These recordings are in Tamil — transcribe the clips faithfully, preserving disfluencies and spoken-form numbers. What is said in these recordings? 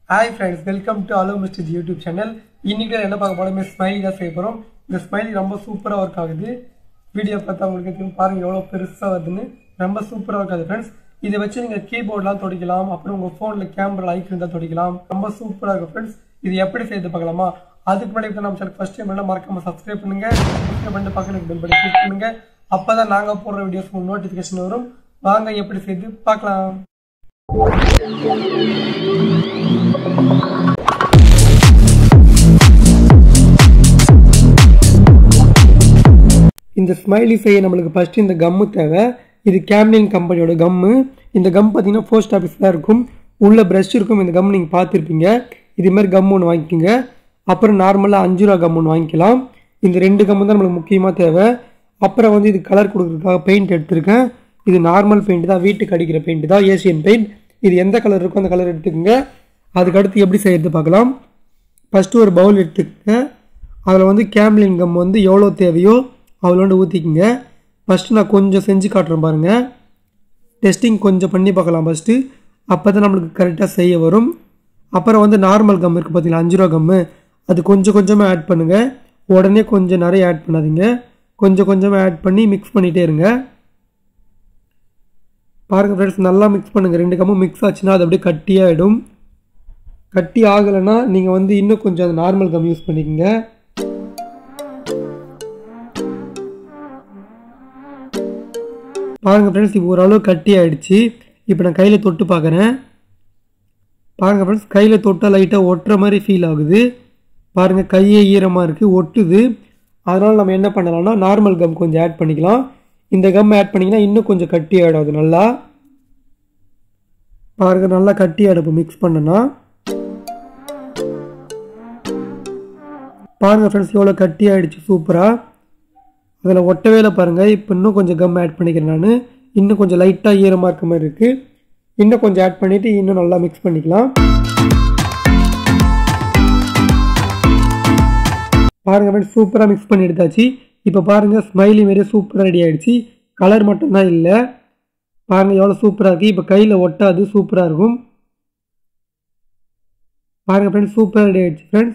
Hi friends, welcome to Hello Mister G YouTube channel. இன்னைக்கு என்ன பார்க்க போறோம் ஸ்மைலி தான் செய்ய போறோம். இந்த ஸ்மைலி ரொம்ப சூப்பரா வர்க் ஆகுது. வீடியோ பார்த்தா உங்களுக்கு தெரியும் பாருங்க எவ்வளவு பெருசா வருதுன்னு. ரொம்ப சூப்பரா வர்க் ஆகுது फ्रेंड्स. இத வச்சு நீங்க கீபோர்ட்லாம் தொடிக்கலாம். அப்புறம் உங்க போன்ல கேமரா ஐகான் இருந்தா தொடிக்கலாம். ரொம்ப சூப்பரா இருக்கு फ्रेंड्स. இது எப்படி செய்து பார்க்கலாமா? அதுக்கு முன்னாடி நம்ம சேனல் ஃபர்ஸ்ட் டைம் எல்லாம் மறக்காம Subscribe பண்ணுங்க. Subscribe பண்ணிட்டு பக்கத்துல பெல் பட்டன் கிளிக் பண்ணுங்க. அப்பதான் நாங்க போடுற வீடியோஸ் உங்களுக்கு நோட்டிஃபிகேஷன் வரும். வாங்க எப்படி செய்து பார்க்கலாம். இந்த ஸ்மைலி செய்ய நம்மளுக்கு ஃபர்ஸ்ட் இந்த கம் தேவை. இது கேம்லின் கம்பெனியோட கம். இந்த கம் பாத்தீங்கன்னா போஸ்ட் ஆபீஸ்ல இருக்கும். உள்ள பிரஷ் இருக்கும். இந்த கம் நீங்க பாத்திருப்பீங்க. இதே மாதிரி கம் ஒன்று வாங்கிக்கோங்க. அப்புறம் நார்மலா அஞ்சு ரூபா கம் ஒன்று வாங்கிக்கலாம். இந்த ரெண்டு கம் தான் நம்மளுக்கு முக்கியமா தேவை. அப்புறம் வந்து இது கலர் கொடுக்கறதுக்காக பெயிண்ட் எடுத்துருக்கேன். இது நார்மல் பெயிண்ட் தான், வீட்டுக்கு அடிக்கிற பெயிண்ட் தான், ஏசியன் பெயிண்ட். இது எந்த கலர் இருக்கோ அந்த கலர் எடுத்துக்கோங்க. அதுக்கு அடுத்து எப்படி செய்யறது பார்க்கலாம். ஃபர்ஸ்ட் ஒரு பவுல் எடுத்துக்கங்க. அதில் வந்து கேம்லின் கம் வந்து எவ்வளோ தேவையோ அவ்வளோண்டு ஊற்றிக்கிங்க. ஃபஸ்ட்டு நான் கொஞ்சம் செஞ்சு காட்டுறேன் பாருங்கள். டெஸ்டிங் கொஞ்சம் பண்ணி பார்க்கலாம் ஃபஸ்ட்டு. அப்போ தான் நம்மளுக்கு கரெக்டாக செய்ய வரும். அப்புறம் வந்து நார்மல் கம் இருக்குது பார்த்தீங்களா, அஞ்சு ரூபா கம்மு, அது கொஞ்சம் கொஞ்சமாக ஆட் பண்ணுங்கள். உடனே கொஞ்சம் நிறைய ஆட் பண்ணாதீங்க. கொஞ்சம் கொஞ்சமாக ஆட் பண்ணி மிக்ஸ் பண்ணிகிட்டே இருங்க. பாருங்கள் ஃப்ரெண்ட்ஸ், நல்லா மிக்ஸ் பண்ணுங்கள். ரெண்டு கம்மும் மிக்ஸ் ஆச்சுன்னா அது அப்படியே கட்டியாகிடும். கட்டி ஆகலைன்னா நீங்கள் வந்து இன்னும் கொஞ்சம் அந்த நார்மல் கம் யூஸ் பண்ணிக்கோங்க. பாருங்கள் ஃப்ரெண்ட்ஸ், இப்போ ஓரளவு கட்டி ஆகிடுச்சு. இப்போ நான் கையில் தொட்டு பார்க்குறேன். பாருங்கள் ஃப்ரெண்ட்ஸ், கையில் தொட்டால் லைட்டாக ஒட்டுற மாதிரி ஃபீல் ஆகுது. பாருங்கள், கையே ஈரமாக இருக்குது, ஒட்டுது. அதனால் நம்ம என்ன பண்ணலாம்னா நார்மல் கம் கொஞ்சம் ஆட் பண்ணிக்கலாம். இந்த கம் ஆட் பண்ணிங்கன்னா இன்னும் கொஞ்சம் கட்டி ஆகிடும். அது நல்லா பாருங்கள், நல்லா கட்டி ஆகிடும் மிக்ஸ் பண்ணனா. பாருங்கள் ஃப்ரெண்ட்ஸ், எவ்வளோ கட்டி ஆகிடுச்சு சூப்பராக. அதில் ஒட்டவே இல்லை பாருங்கள். இப்போ இன்னும் கொஞ்சம் கம் ஆட் பண்ணிக்கிறேன் நான். இன்னும் கொஞ்சம் லைட்டாக ஈரமாக இருக்க மாதிரி இருக்குது. இன்னும் கொஞ்சம் ஆட் பண்ணிவிட்டு இன்னும் நல்லா மிக்ஸ் பண்ணிக்கலாம். பாருங்கள் ஃப்ரெண்ட்ஸ், சூப்பராக மிக்ஸ் பண்ணி எடுத்தாச்சு. இப்போ பாருங்கள், ஸ்மைலி மாரியே சூப்பராக ரெடி ஆகிடுச்சு. கலர் மட்டும்தான் இல்லை. பாருங்கள் எவ்வளோ சூப்பராக இருக்குது. இப்போ கையில் ஒட்டாது, சூப்பராக இருக்கும். பாருங்கள் ஃப்ரெண்ட்ஸ், சூப்பராக ரெடி ஆகிடுச்சு ஃப்ரெண்ட்ஸ்.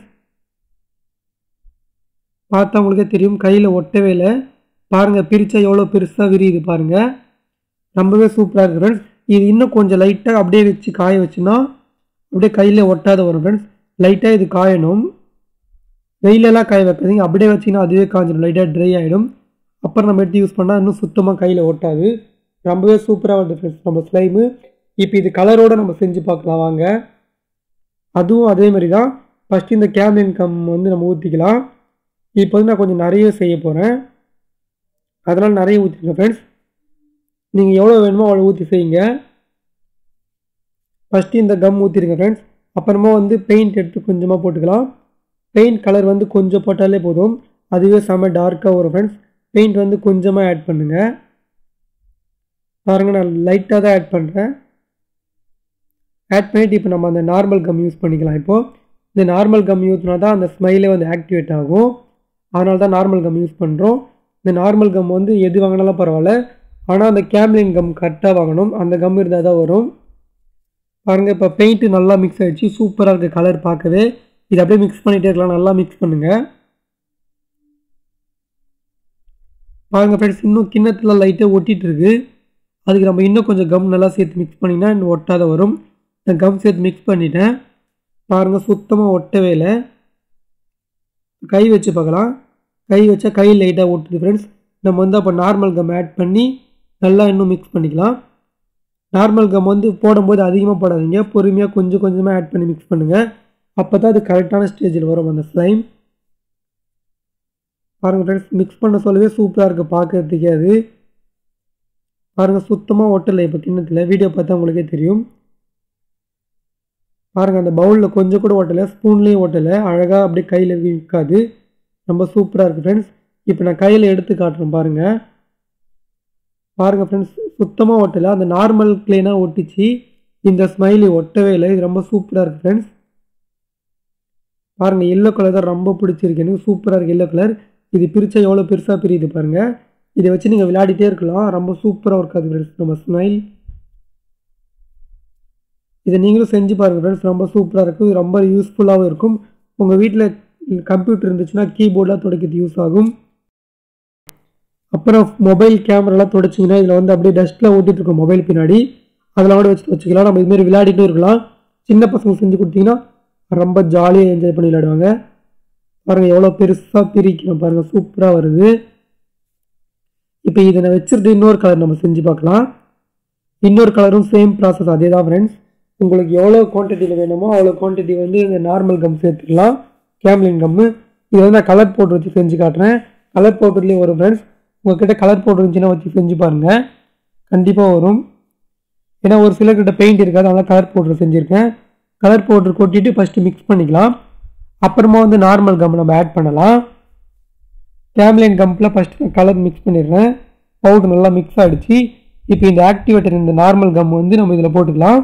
பார்த்தா உங்களுக்கே தெரியும் கையில் ஒட்டவே இல்லை. பாருங்கள், பிரித்தா எவ்வளோ பெருசாக விரியுது பாருங்கள். ரொம்பவே சூப்பராக இருக்குது ஃப்ரெண்ட்ஸ். இது இன்னும் கொஞ்சம் லைட்டாக அப்படியே வச்சு காய வச்சுன்னா அப்படியே கையில் ஒட்டாத வரும் ஃப்ரெண்ட்ஸ். லைட்டாக இது காயணும். வெயிலெல்லாம் காய வைக்காதீங்க. அப்படியே வச்சிங்கன்னா அதுவே காஞ்சிடும், லைட்டாக ட்ரை ஆகிடும். அப்புறம் நம்ம எடுத்து யூஸ் பண்ணால் இன்னும் சுத்தமாக கையில் ஒட்டாது. ரொம்பவே சூப்பராக வருது ஃப்ரெண்ட்ஸ் நம்ம ஸ்லைமு. இப்போ இது கலரோடு நம்ம செஞ்சு பார்க்கலாம் வாங்க. அதுவும் அதே மாதிரி தான். ஃபஸ்ட்டு இந்த கேம்லின் கம் வந்து நம்ம ஊற்றிக்கலாம். இப்போ வந்து நான் கொஞ்சம் நிறைய செய்ய போகிறேன். அதனால் நிறைய ஊற்றிருக்கேன் ஃப்ரெண்ட்ஸ். நீங்கள் எவ்வளோ வேணுமோ அவ்வளோ ஊற்றி செய்யுங்க. ஃபஸ்ட்டு இந்த கம் ஊற்றிருங்க ஃப்ரெண்ட்ஸ். அப்புறமா வந்து பெயிண்ட் எடுத்து கொஞ்சமாக போட்டுக்கலாம். பெயிண்ட் கலர் வந்து கொஞ்சம் போட்டாலே போதும், அதுவே செம்ம டார்க்காக வரும் ஃப்ரெண்ட்ஸ். பெயிண்ட் வந்து கொஞ்சமாக ஆட் பண்ணுங்கள். பாருங்கள், நான் லைட்டாக தான் ஆட் பண்ணுறேன். ஆட் பண்ணிவிட்டு இப்போ நம்ம அந்த நார்மல் கம் யூஸ் பண்ணிக்கலாம். இப்போது இந்த நார்மல் கம் யூஸ்னா தான் அந்த ஸ்மைலே வந்து ஆக்டிவேட் ஆகும். அதனால தான் நார்மல் கம் யூஸ் பண்ணுறோம். இந்த நார்மல் கம் வந்து எது வாங்கினாலும் பரவாயில்ல, ஆனால் அந்த கேம்லின் கம் கரெக்டாக வாங்கணும். அந்த கம் இருந்தால் தான் வரும். பாருங்கள், இப்போ பெயிண்ட்டு நல்லா மிக்ஸ் ஆகிடுச்சு. சூப்பராக இருக்குது கலர் பார்க்கவே. இது அப்படியே மிக்ஸ் பண்ணிகிட்டே இருக்கலாம். நல்லா மிக்ஸ் பண்ணுங்கள். பாருங்கள் ஃப்ரெண்ட்ஸ், இன்னும் கிண்ணத்தில் லைட்டாக ஒட்டிகிட்டு இருக்குது. அதுக்கு நம்ம இன்னும் கொஞ்சம் கம் நல்லா சேர்த்து மிக்ஸ் பண்ணிங்கன்னா இன்னும் ஒட்டாத வரும். நான் கம் சேர்த்து மிக்ஸ் பண்ணிட்டேன். பாருங்கள், சுத்தமாக ஒட்டவே இல்லை. கை வச்சு பார்க்கலாம். கை வச்சா கை லைட்டாக ஒட்டுது ஃப்ரெண்ட்ஸ். நம்ம வந்து அப்போ நார்மல் கம் ஆட் பண்ணி நல்லா இன்னும் மிக்ஸ் பண்ணிக்கலாம். நார்மல் கம் வந்து போடும்போது அதிகமாக போடாதீங்க, பொறுமையாக கொஞ்சம் கொஞ்சமாக ஆட் பண்ணி மிக்ஸ் பண்ணுங்கள். அப்போ தான் அது கரெக்டான ஸ்டேஜில் வரும் அந்த ஸ்லைம். பாருங்கள் ஃப்ரெண்ட்ஸ், மிக்ஸ் பண்ண சொல்லவே சூப்பராக இருக்குது பார்க்கறதுக்கே. அது பாருங்கள், சுத்தமாக ஒட்டலை இப்போ கிண்ணத்தில். வீடியோ பார்த்தா உங்களுக்கே தெரியும். பாருங்கள், அந்த பவுலில் கொஞ்சம் கூட ஓட்டலை, ஸ்பூன்லேயும் ஓட்டலை. அழகாக அப்படியே கையில் விற்காது. ரொம்ப சூப்பராக இருக்குது ஃப்ரெண்ட்ஸ். இப்போ நான் கையில் எடுத்து காட்டுறேன் பாருங்கள். பாருங்கள் ஃப்ரெண்ட்ஸ், சுத்தமாக ஒட்டலை. அந்த நார்மல் க்ளீனாக ஒட்டிச்சு. இந்த ஸ்மைலி ஒட்டவே இல்லை. இது ரொம்ப சூப்பராக இருக்குது ஃப்ரெண்ட்ஸ். பாருங்கள், எல்லோ கலர் தான் ரொம்ப பிடிச்சிருக்கு எனக்கு. சூப்பராக இருக்குது எல்லோ கலர். இது பிரித்தா எவ்வளோ பெருசாக பிரியுது பாருங்கள். இதை வச்சு நீங்கள் விளையாடிட்டே இருக்கலாம். ரொம்ப சூப்பராக இருக்காது ஃப்ரெண்ட்ஸ் நம்ம ஸ்மைல். இதை நீங்களும் செஞ்சு பாருங்கள் ஃப்ரெண்ட்ஸ். ரொம்ப சூப்பராக இருக்கும். இது ரொம்ப யூஸ்ஃபுல்லாகவும் இருக்கும். உங்கள் வீட்டில் கம்ப்யூட்டர் இருந்துச்சுன்னா கீபோர்டெலாம் துடைக்கிறது யூஸ் ஆகும். அப்புறம் மொபைல் கேமராலாம் துடைச்சிங்கன்னா இதில் வந்து அப்படியே டஸ்ட்டில் ஓட்டிகிட்டு இருக்கும் மொபைல் பின்னாடி, அதில் கூட வச்சு வச்சுக்கலாம். நம்ம இதுமாரி விளையாடிட்டும் இருக்கலாம். சின்ன பசங்க செஞ்சு கொடுத்தீங்கன்னா ரொம்ப ஜாலியாக என்ஜாய் பண்ணி விளையாடுவாங்க. பாருங்கள் எவ்வளோ பெருசாக பிரிக்கணும் பாருங்கள், சூப்பராக வருது. இப்போ இதை நான் வச்சுட்டு இன்னொரு கலர் நம்ம செஞ்சு பார்க்கலாம். இன்னொரு கலரும் சேம் ப்ராசஸ் அதே தான் ஃப்ரெண்ட்ஸ். உங்களுக்கு எவ்வளோ குவான்டிட்டியில் வேணுமோ அவ்வளோ குவான்டிட்டி வந்து இந்த நார்மல் கம் சேர்த்துக்கலாம், கேம்லின் கம்மு. இதை வந்து நான் கலர் பவுடர் வச்சு செஞ்சு காட்டுறேன். கலர் பவுடர்லேயும் வரும் ஃப்ரெண்ட்ஸ். உங்கள்கிட்ட கலர் பவுடர் இருந்துச்சுன்னா வச்சு செஞ்சு பாருங்கள், கண்டிப்பாக வரும். ஏன்னா ஒரு சிலர்கிட்ட பெயிண்ட் இருக்காது, அதனால் கலர் பவுடர் செஞ்சுருக்கேன். கலர் பவுடர் கொட்டிட்டு ஃபஸ்ட்டு மிக்ஸ் பண்ணிக்கலாம். அப்புறமா வந்து நார்மல் கம் நம்ம ஆட் பண்ணலாம். கேம்லின் கம்பில் ஃபஸ்ட்டு கலர் மிக்ஸ் பண்ணிடுறேன். பவுடர் நல்லா மிக்ஸ் ஆகிடுச்சு. இப்போ இந்த ஆக்டிவேட்டர் இந்த நார்மல் கம் வந்து நம்ம இதில் போட்டுக்கலாம்.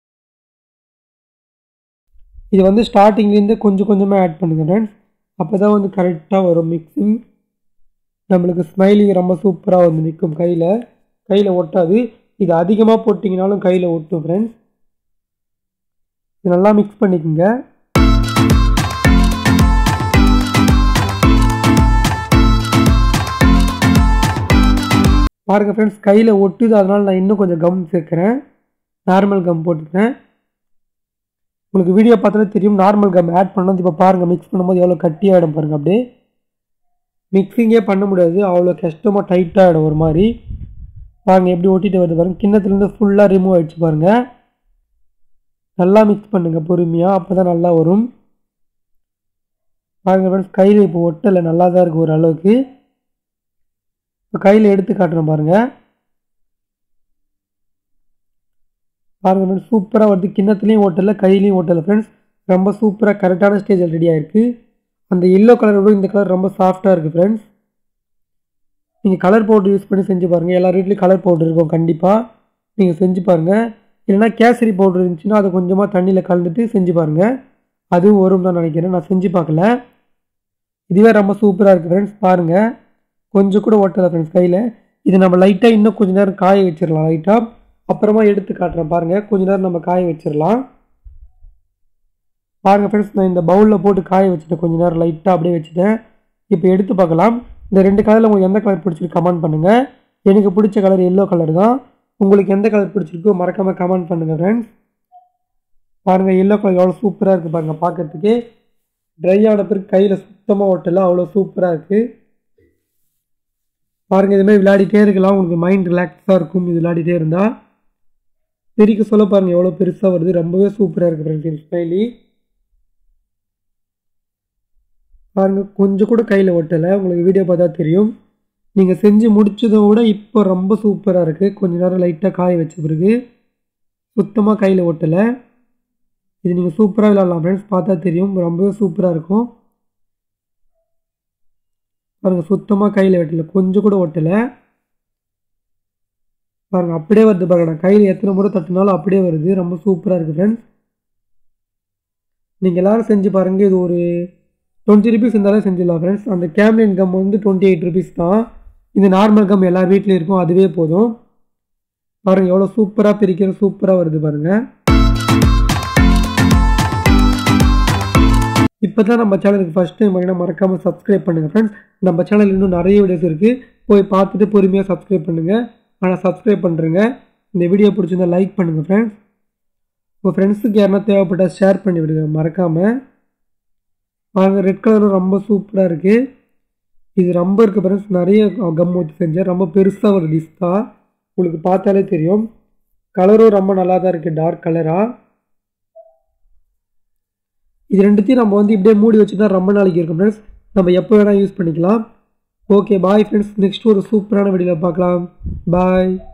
இது வந்து ஸ்டார்டிங்லேருந்து கொஞ்சம் கொஞ்சமாக ஆட் பண்ணுங்கள் ஃப்ரெண்ட்ஸ். அப்போ தான் வந்து கரெக்டாக வரும் மிக்ஸிங். நம்மளுக்கு ஸ்மைலிங் ரொம்ப சூப்பராக வந்து நிற்கும், கையில் கையில் ஒட்டாது. இது அதிகமாக போட்டிங்கனாலும் கையில் ஒட்டும் ஃப்ரெண்ட்ஸ். இது நல்லா மிக்ஸ் பண்ணிக்கோங்க. பாருங்கள் ஃப்ரெண்ட்ஸ், கையில் ஒட்டுது. அதனால் நான் இன்னும் கொஞ்சம் கம் சேர்க்குறேன், நார்மல் கம் போட்டுக்கிறேன். உங்களுக்கு வீடியோ பார்த்தாலே தெரியும் நார்மல் கம் ஆட் பண்ணது. இப்போ பாருங்கள் மிக்ஸ் பண்ணும்போது எவ்வளோ கட்டியாகிடும் பாருங்கள். அப்படியே மிக்ஸிங்கே பண்ண முடியாது, அவ்வளோ கஷ்டமாக டைட்டாகிடும் ஒரு மாதிரி. பாருங்கள் எப்படி ஒட்டிட்டு வருது பாருங்கள். கிண்ணத்துலேருந்து ஃபுல்லாக ரிமூவ் ஆகிடுச்சு பாருங்கள். நல்லா மிக்ஸ் பண்ணுங்கள் பொறுமையாக, அப்போ தான் நல்லா வரும். பாருங்கள் ஃப்ரெண்ட்ஸ், கையில் இப்போ ஒட்டலை, நல்லா தான் இருக்குது ஓரளவுக்கு. இப்போ கையில் எடுத்து காட்டுறேன் பாருங்கள். பாருங்கள் ஃப்ரெண்ட்ஸ், சூப்பராக வருது. கிண்ணத்துலேயும் ஓட்டலை, கையிலையும் ஓட்டலை ஃப்ரெண்ட்ஸ். ரொம்ப சூப்பராக கரெக்டான ஸ்டேஜில் ரெடி ஆகிருக்கு. அந்த எல்லோ கலரோட இந்த கலர் ரொம்ப சாஃப்டாக இருக்குது ஃப்ரெண்ட்ஸ். நீங்கள் கலர் பவுடர் யூஸ் பண்ணி செஞ்சு பாருங்கள். எல்லா வீட்லேயும் கலர் பவுடர் இருக்கும், கண்டிப்பாக நீங்கள் செஞ்சு பாருங்கள். இல்லைனா கேசரி பவுடர் இருந்துச்சுன்னா அதை கொஞ்சமாக தண்ணியில் கலந்துட்டு செஞ்சு பாருங்கள், அதுவும் வரும் தான் நினைக்கிறேன். நான் செஞ்சு பார்க்கல. இதுவே ரொம்ப சூப்பராக இருக்குது ஃப்ரெண்ட்ஸ். பாருங்கள் கொஞ்சம் கூட ஓட்டலை ஃப்ரெண்ட்ஸ் கையில். இது நம்ம லைட்டாக இன்னும் கொஞ்சம் நேரம் காய வச்சிடலாம் லைட்டாக. அப்புறமா எடுத்து காட்டுறேன் பாருங்கள். கொஞ்சம் நேரம் நம்ம காய வச்சிடலாம். பாருங்கள் ஃப்ரெண்ட்ஸ், நான் இந்த பவுலில் போட்டு காய வச்சுட்டேன் கொஞ்சம் நேரம் லைட்டாக அப்படியே வச்சுட்டேன். இப்போ எடுத்து பார்க்கலாம். இந்த ரெண்டு கலரில் உங்களுக்கு எந்த கலர் பிடிச்சிருக்கு கமெண்ட் பண்ணுங்கள். எனக்கு பிடிச்ச கலர் எல்லோ கலர் தான். உங்களுக்கு எந்த கலர் பிடிச்சிருக்கோ மறக்காமல் கமெண்ட் பண்ணுங்கள் ஃப்ரெண்ட்ஸ். பாருங்கள் எல்லோ கலர் எவ்வளோ சூப்பராக இருக்குது பாருங்கள். பார்க்கறதுக்கு ட்ரை ஆன பிறகு கையில் சுத்தமாக ஓட்டலை, அவ்வளோ சூப்பராக இருக்குது. பாருங்கள் இதுமாதிரி விளையாடிட்டே இருக்கலாம், உங்களுக்கு மைண்ட் ரிலாக்ஸாக இருக்கும் இது விளையாடிட்டே இருந்தால். பெருக்க சொல்ல பாருங்கள் எவ்வளோ பெருசாக வருது, ரொம்பவே சூப்பராக இருக்குது ஃப்ரெண்ட்ஸ் ஸ்மைலி. பாருங்கள் கொஞ்சம் கூட கையில் ஒட்டலை, உங்களுக்கு வீடியோ பார்த்தா தெரியும். நீங்கள் செஞ்சு முடிச்சதை விட இப்போ ரொம்ப சூப்பராக இருக்குது. கொஞ்சம் நேரம் லைட்டாக காய வச்ச பிறகு சுத்தமாக கையில் ஒட்டலை. இது நீங்கள் சூப்பராக விளையாடலாம் ஃப்ரெண்ட்ஸ், பார்த்தா தெரியும் ரொம்பவே சூப்பராக இருக்கும். பாருங்கள் சுத்தமாக கையில் ஒட்டலை, கொஞ்சம் கூட ஒட்டலை. பாருங்கள் அப்படியே வருது பாருங்கள். நான் கையில் எத்தனை முறை தட்டினாலும் அப்படியே வருது, ரொம்ப சூப்பராக இருக்குது ஃப்ரெண்ட்ஸ். நீங்கள் எல்லோரும் செஞ்சு பாருங்கள். இது ஒரு டுவெண்ட்டி ருபீஸ் இருந்தாலே செஞ்சிடலாம் ஃப்ரெண்ட்ஸ். அந்த கேம்லின் கம் வந்து டுவெண்ட்டி எயிட் ருபீஸ் தான். இந்த நார்மல் கம் எல்லார் வீட்லேயும் இருக்கும், அதுவே போதும். பாருங்கள் எவ்வளோ சூப்பராக பிரிக்கிற, சூப்பராக வருது பாருங்கள். இப்போ தான் நம்ம சேனலுக்கு ஃபஸ்ட் டைம் வாங்கினா மறக்காமல் சப்ஸ்கிரைப் பண்ணுங்கள் ஃப்ரெண்ட்ஸ். நம்ம சேனல் இன்னும் நிறைய வீடியோஸ் இருக்குது, போய் பார்த்துட்டு பொறுமையாக சப்ஸ்கிரைப் பண்ணுங்கள். ஆனால் சப்ஸ்கிரைப் பண்ணுறேங்க. இந்த வீடியோ பிடிச்சிருந்தா லைக் பண்ணுங்கள் ஃப்ரெண்ட்ஸ். உங்கள் ஃப்ரெண்ட்ஸுக்கு யாருன்னா தேவைப்பட்டால் ஷேர் பண்ணி விடுங்க மறக்காமல். பாருங்கள் ரெட் கலரும் ரொம்ப சூப்பராக இருக்குது. இது ரொம்ப இருக்குது ஃப்ரெண்ட்ஸ். நிறைய கம் ஊற்றி செஞ்சேன், ரொம்ப பெருசாக ஒரு டிஷ் தான், உங்களுக்கு பார்த்தாலே தெரியும். கலரும் ரொம்ப நல்லா தான் இருக்குது, டார்க் கலராக. இது ரெண்டுத்தையும் நம்ம வந்து இப்படியே மூடி வச்சுட்டா ரொம்ப நாளைக்கு இருக்கும் ஃப்ரெண்ட்ஸ். நம்ம எப்போ வேணால் யூஸ் பண்ணிக்கலாம். ஓகே பாய் ஃப்ரெண்ட்ஸ், நெக்ஸ்ட் ஒரு சூப்பரான வீடியோவில் பார்க்கலாம். பாய்.